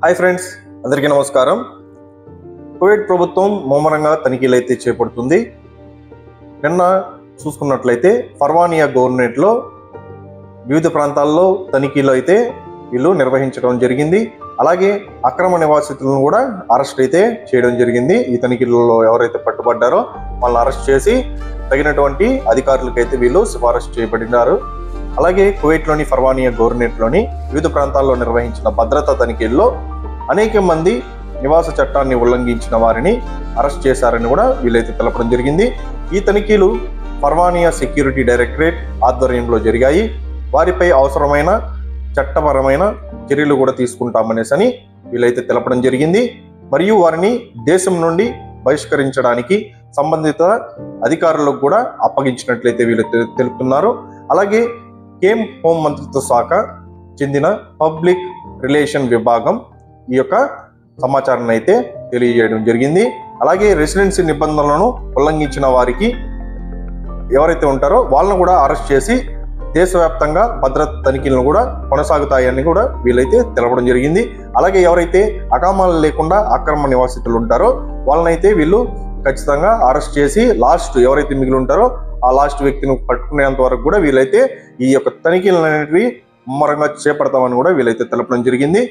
Hi friends, అందరికీ నమస్కారం. Kuwait ప్రభుత్వం ముమ్మరంగా తనిఖీలు అయితే చేపడుతుంది. నిన్న చూసుకున్నట్లయితే ఫర్వానియా గవర్నరేట్లో వివిధ ప్రాంతాల్లో తనిఖీలు అయితే వీళ్ళు నిర్వహించడం జరిగింది. అలాగే అక్రమ నివాసితులను కూడా అరెస్ట్ అయితే చేయడం జరిగింది. ఈ తనిఖీలలో ఎవరైతే పట్టుబడ్డారో వాళ్ళని అరెస్ట్ చేసి తగినటువంటి అధికారులకైతే వీళ్ళు సిఫారసు చేయబడినారు. అలాగే కువైట్లోని ఫర్వానియా గవర్నరేట్లోని వివిధ ప్రాంతాల్లో నిర్వహించిన భద్రతా తనిఖీల్లో అనేక మంది నివాస చట్టాన్ని ఉల్లంఘించిన వారిని అరెస్ట్ చేశారని కూడా వీళ్ళైతే తెలపడం జరిగింది. ఈ తనిఖీలు ఫర్వానియా సెక్యూరిటీ డైరెక్టరేట్ ఆధ్వర్యంలో జరిగాయి. వారిపై అవసరమైన చట్టపరమైన చర్యలు కూడా తీసుకుంటామనేసి వీళ్ళైతే తెలపడం జరిగింది. మరియు వారిని దేశం నుండి బహిష్కరించడానికి సంబంధిత అధికారులకు కూడా అప్పగించినట్లయితే వీళ్ళు తెలుపుతున్నారు. అలాగే కేమ్ హోం మంత్రిత్వ శాఖ చెందిన పబ్లిక్ రిలేషన్ విభాగం ఈ యొక్క సమాచారాన్ని అయితే తెలియజేయడం జరిగింది. అలాగే రెసిడెన్సీ నిబంధనలను ఉల్లంఘించిన వారికి ఎవరైతే ఉంటారో వాళ్ళను కూడా అరెస్ట్ చేసి దేశవ్యాప్తంగా భద్రతా తనిఖీలను కూడా కొనసాగుతాయని కూడా వీళ్ళైతే తెలపడం జరిగింది. అలాగే ఎవరైతే అకామాలు లేకుండా అక్రమ నివాసితులు ఉంటారో వాళ్ళనైతే వీళ్ళు ఖచ్చితంగా అరెస్ట్ చేసి లాస్ట్ ఎవరైతే మిగిలి ఉంటారో ఆ లాస్ట్ వ్యక్తిని పట్టుకునేంత వరకు కూడా వీళ్ళైతే ఈ యొక్క తనిఖీలు అనేటివి ముమ్మరంగా చేపడతామని కూడా వీళ్ళైతే తెలపడం జరిగింది.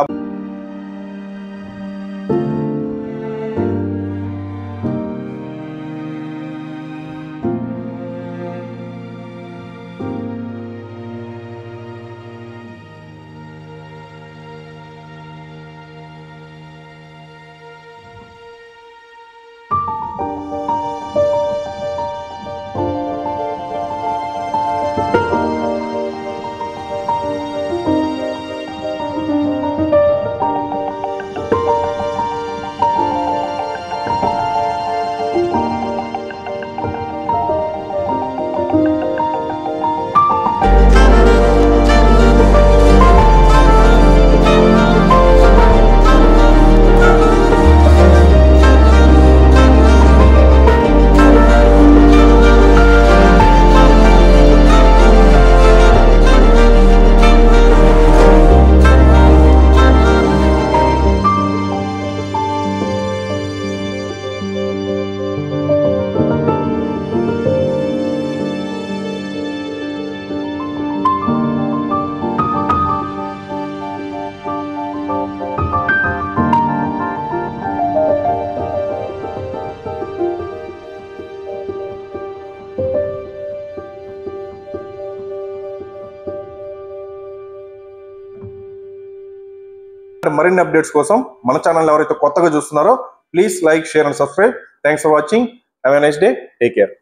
మరిన్ని అప్డేట్స్ కోసం మన ఛానల్ ఎవరైతే కొత్తగా చూస్తున్నారో please like, share and subscribe. Thanks for watching. Have a nice day. Take care.